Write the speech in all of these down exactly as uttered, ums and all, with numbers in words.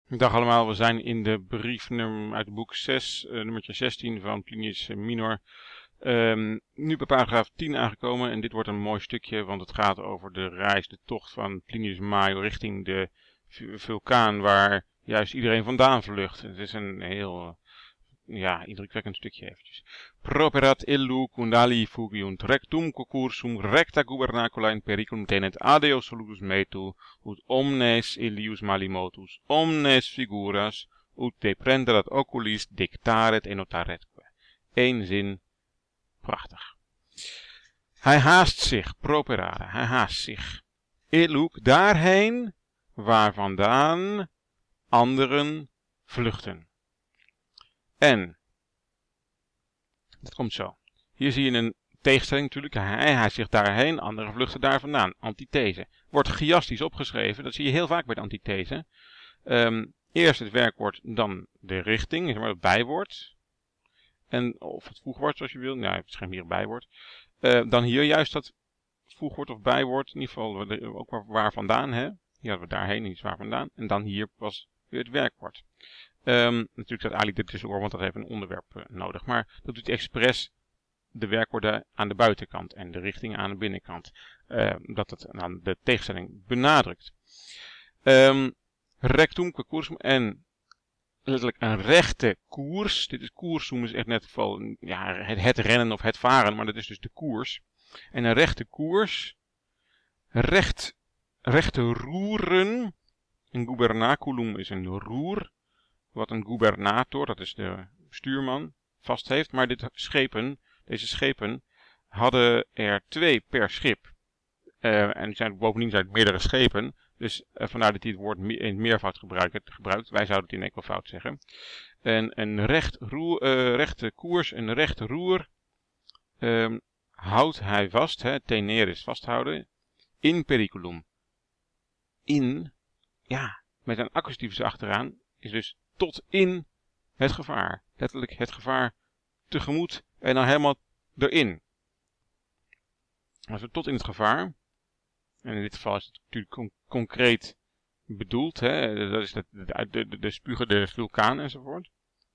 Dag allemaal, we zijn in de brief num uit het boek zes, uh, nummertje zestien van Plinius Minor. Um, nu bij paragraaf tien aangekomen en dit wordt een mooi stukje, want het gaat over de reis, de tocht van Plinius Major richting de vulkaan waar juist iedereen vandaan vlucht. Het is een heel, ja, indrukwekkend stukje eventjes. Properat illu cundali fugiunt rectum concursum recta gubernacula in periculum tenet adeo solutus metu ut omnes illius malimotus omnes figuras ut deprenderat oculis dictaret e notaretque. Eén zin, prachtig. Hij haast zich, properare, hij haast zich. Illu daarheen waar vandaan anderen vluchten. En, dat komt zo. Hier zie je een tegenstelling natuurlijk. Hij haast zich daarheen, anderen vluchten daar vandaan. Antithese. Wordt chiastisch opgeschreven. Dat zie je heel vaak bij de antithese. Um, eerst het werkwoord, dan de richting, zeg maar het bijwoord. En, of het voegwoord zoals je wil. Nou, het is geen meer bijwoord. Uh, dan hier juist dat voegwoord of bijwoord. In ieder geval ook waar, waar vandaan. Hè? Hier hadden we daarheen, niet waar vandaan. En dan hier was weer het werkwoord. Um, natuurlijk staat Ali er tussendoor, want dat heeft een onderwerp uh, nodig. Maar dat doet expres de werkwoorden aan de buitenkant en de richting aan de binnenkant. Uh, dat het aan de tegenstelling benadrukt. Um, rectum concursum en letterlijk een rechte koers. Dit is koersum, is echt net geval, ja, het, het rennen of het varen, maar dat is dus de koers. En een rechte koers, recht, rechte roeren. Een gubernaculum is een roer. Wat een gubernator, dat is de stuurman, vast heeft. Maar dit schepen, deze schepen hadden er twee per schip. Uh, en zijn, bovendien zijn het meerdere schepen. Dus uh, vandaar dat hij het woord me in het meervoud gebruikt, gebruikt. Wij zouden het in enkelvoud zeggen. En een recht roer, uh, rechte koers, een recht roer, um, houdt hij vast. Hè, tenere is vasthouden. In periculum. In, ja, met een accusatief achteraan, is dus tot in het gevaar. Letterlijk het gevaar tegemoet en dan helemaal erin. Als we tot in het gevaar. En in dit geval is het natuurlijk con concreet bedoeld. Hè? Dat is de, de, de, de spugende vulkaan enzovoort.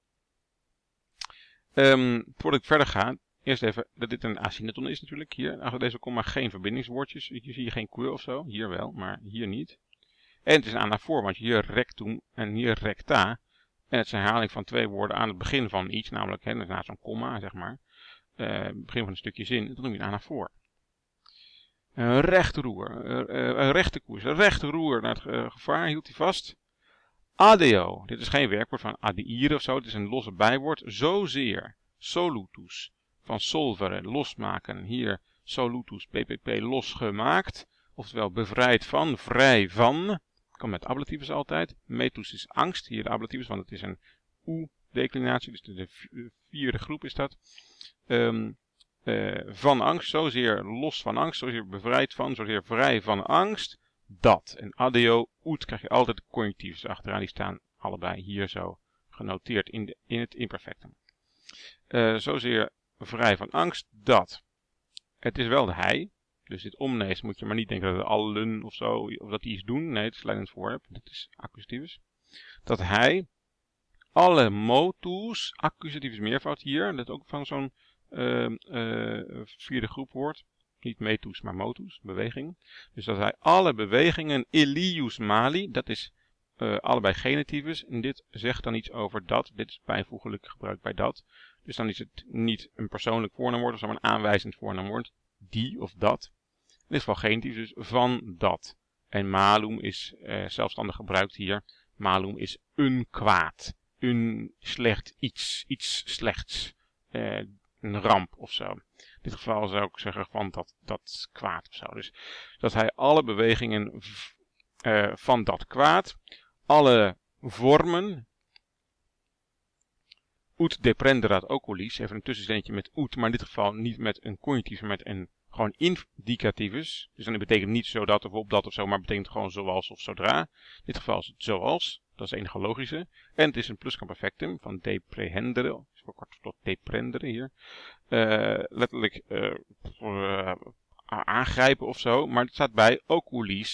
Um, voordat ik verder ga. Eerst even dat dit een asyntoton is natuurlijk. Hier achter deze komma geen verbindingswoordjes. Hier zie je geen que of zo. Hier wel, maar hier niet. En het is een anafoor, want hier rectum en hier recta. En het is een herhaling van twee woorden aan het begin van iets, namelijk hè, na zo'n komma, zeg maar. Uh, begin van een stukje zin, dat noem je een anafoor. Een rechtroer, uh, uh, een rechte koers, een rechtroer naar het uh, gevaar hield hij vast. Adeo, dit is geen werkwoord van adeire of zo, het is een losse bijwoord. Zozeer, solutus, van solvere, losmaken. Hier solutus, ppp, losgemaakt. Oftewel bevrijd van, vrij van. Komt met ablatiefs altijd. Metus is angst. Hier de ablatiefs, want het is een oe-declinatie. Dus de, de vierde groep is dat. Um, uh, van angst. Zozeer los van angst. Zozeer bevrijd van. Zozeer vrij van angst. Dat. En adeo, oet krijg je altijd de conjunctiefs achteraan. Die staan allebei hier zo genoteerd in, de, in het imperfectum. Uh, zozeer vrij van angst. Dat. Het is wel de hij. Dus dit omnes moet je maar niet denken dat het allen of zo, of dat die iets doen. Nee, het is leidend voorwerp. Dit is accusatiefs. Dat hij alle motus, accusatiefs meervoud hier, dat ook van zo'n uh, uh, vierde groep woord. Niet metus, maar motus, beweging. Dus dat hij alle bewegingen illius mali, dat is uh, allebei genitiefs. En dit zegt dan iets over dat. Dit is bijvoeglijk gebruikt bij dat. Dus dan is het niet een persoonlijk voornaamwoord, maar een aanwijzend voornaamwoord. Die of dat. In dit geval genitief, dus van dat. En malum is uh, zelfstandig gebruikt hier. Malum is een kwaad. Een slecht iets. Iets slechts. Uh, een ramp of zo. In dit geval zou ik zeggen van dat, dat kwaad of zo. Dus dat hij alle bewegingen uh, van dat kwaad. Alle vormen. Ut deprenderat oculis. Even een tussenzinnetje met ut. Maar in dit geval niet met een conjunctief, maar met een gewoon indicativus. Dus dan betekent niet zodat of op dat of zo, maar betekent gewoon zoals of zodra. In dit geval is het zoals. Dat is het enige logische. En het is een plusquamperfectum van deprehendere. Dus verkort tot deprendere hier. Uh, letterlijk uh, uh, aangrijpen of zo. Maar het staat bij oculis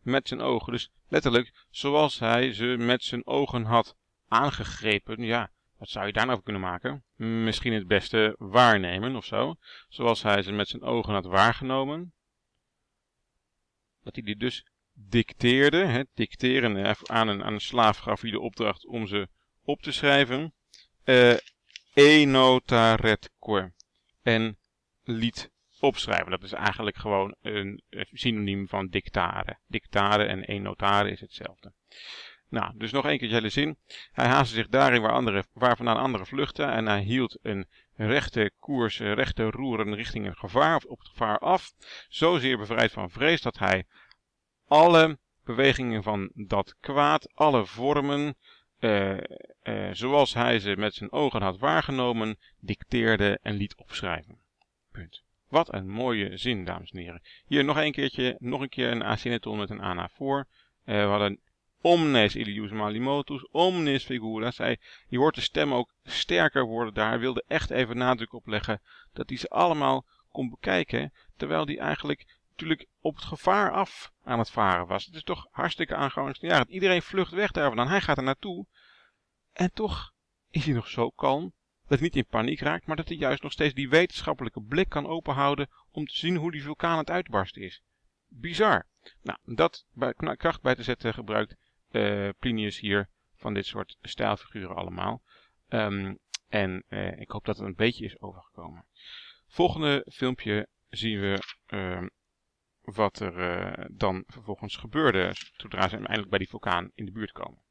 met zijn ogen. Dus letterlijk, zoals hij ze met zijn ogen had aangegrepen. Ja, wat zou je daar nou voor kunnen maken? Misschien het beste waarnemen of zo. Zoals hij ze met zijn ogen had waargenomen. Dat hij die dus dicteerde. Hè, dicteren aan een, aan een slaaf gaf hij de opdracht om ze op te schrijven. Uh, enotaretque. En liet opschrijven. Dat is eigenlijk gewoon een synoniem van dictare. Dictare en enotare is hetzelfde. Nou, dus nog één keer de hele zin. Hij haastte zich daarin waar, andere, waar vandaan anderen vluchtten en hij hield een rechte koers, rechte roeren richting het gevaar, op het gevaar af. Zozeer bevrijd van vrees dat hij alle bewegingen van dat kwaad, alle vormen, uh, uh, zoals hij ze met zijn ogen had waargenomen, dicteerde en liet opschrijven. Punt. Wat een mooie zin, dames en heren. Hier nog een keertje, nog een keer een asynneton met een anafoor. Uh, we hadden omnes ilius malimotus, omnis figuras. Hij, je hoort de stem ook sterker worden daar. Hij wilde echt even nadruk op leggen dat hij ze allemaal kon bekijken, terwijl hij eigenlijk natuurlijk op het gevaar af aan het varen was. Het is toch hartstikke aangenaam. Iedereen vlucht weg daar vandaan. Hij gaat er naartoe. En toch is hij nog zo kalm dat hij niet in paniek raakt, maar dat hij juist nog steeds die wetenschappelijke blik kan openhouden om te zien hoe die vulkaan aan het uitbarsten is. Bizar. Nou, dat bij, kracht bij te zetten gebruikt uh, Plinius hier van dit soort stijlfiguren allemaal. Um, en uh, ik hoop dat het een beetje is overgekomen. Volgende filmpje zien we uh, wat er uh, dan vervolgens gebeurde zodra ze eindelijk bij die vulkaan in de buurt komen.